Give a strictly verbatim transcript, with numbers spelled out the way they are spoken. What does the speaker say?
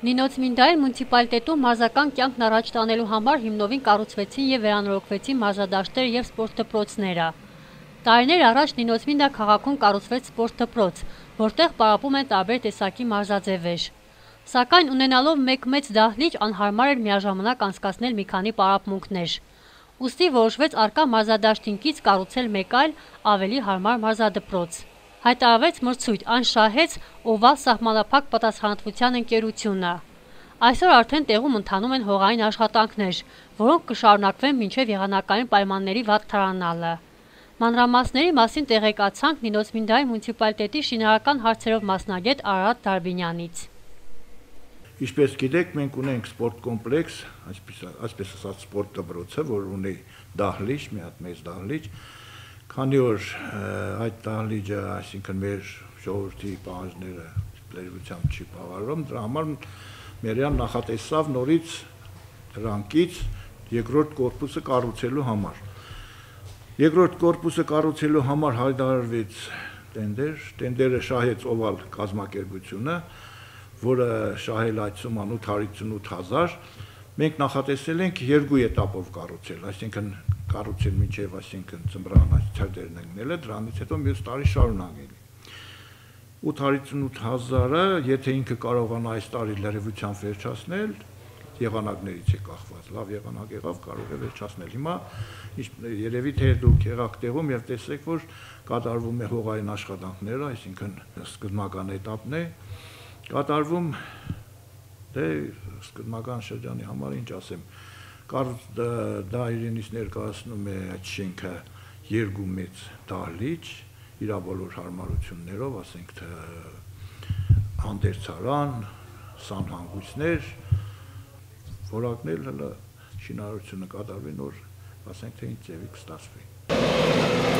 Նինոցմինդայի մունիցիպալիտետում մարզական կյանքն առաջ տանելու համար հիմնովին կառուցվեցին եւ վերանորոգվեցին մարզադաշտեր եւ սպորտ դպրոցները։ Տարիներ առաջ Նինոցմինդա քաղաքում կառուցվեց սպորտ դպրոց, որտեղ պարապում են տարբեր տեսակի մարզաձևեր։ Սակայն ունենալով մեկ մեծ դահլիճ անհարմար էր միաժամանակ անցկացնել մի քանի պարապմունքներ։ Ուստի որոշվեց առկա մարզադաշտին կից կառուցել մեկ այլ ավելի հարմար մարզադպրոց։ Հայտարարվեց մրցույթ, այն շահեց Օվալ սահմանափակ պատասխանատվության ընկերությունը։ Այսօր արդեն տեղում ընթանում են հողային աշխատանքներ, որոնք կշարունակվեն մինչև եղանակային պայմանների վատթարանալը։ Մանրամասների մասին տեղեկացանք Նինոցմինդայի մունիցիպալիտետի շինարարական հարցերով մասնագետ Արարատ Դարբինյանից։ Ինչպես գիտեք, մենք ունենք սպորտ կոմպլեքս, այսպես ասած սպորտ դպրոցը, որ ունի դահլիճ, մի հատ մեծ դահլիճ, քանի որ այդ դահլիճը, այսինքն մեր ժողովրդի պահանջները լրիվությամբ չի բավարարում, դրա համար Մերյան նախատեսավ նորից դրանքից երկրորդ կորպուսը կառուցելու համար։ Երկրորդ կորպուսը կառուցելու համար հայտարարվեց տենդեր, տենդերը շահեց Օվալ կազմակերպությունը, որը շահել այդ սուման ութ հարյուր հիսունութ հազար, մենք նախատեսել ենք երկու էտապով կառուցել, այսինքն կառուցել մինչև այսինքն ծմբրան այս ցերտերն ընկնելը, դրանից հետո մյուս տարի շարունակել։ ութ հարյուր հիսունութ հազարը, եթե ինքը կարողանա այս տարի լրիվությամբ վերջացնել, եղանակներից է կախված, լավ եղանակ եղավ, կարող է վերջացնել։ Հիմա երևի թե դուք եղաք տեղում եւ տեսեք, որ կատարվում է հողային աշխատանքները, այսինքն սկզբնական էտապն է կատարվում, դե սկզբնական շրջանի համար ինչ ասեմ, դա իրենից ներկայացնում է այդ շենքը երկու մեծ դահլիճ, իր բոլոր հարմարություններով, ասենք թե հանդերձարան, սանհանգույցներ, որակնել հələ շինարարությունը կատարվի նոր, ասենք թե ինչ ձևի կստացվի։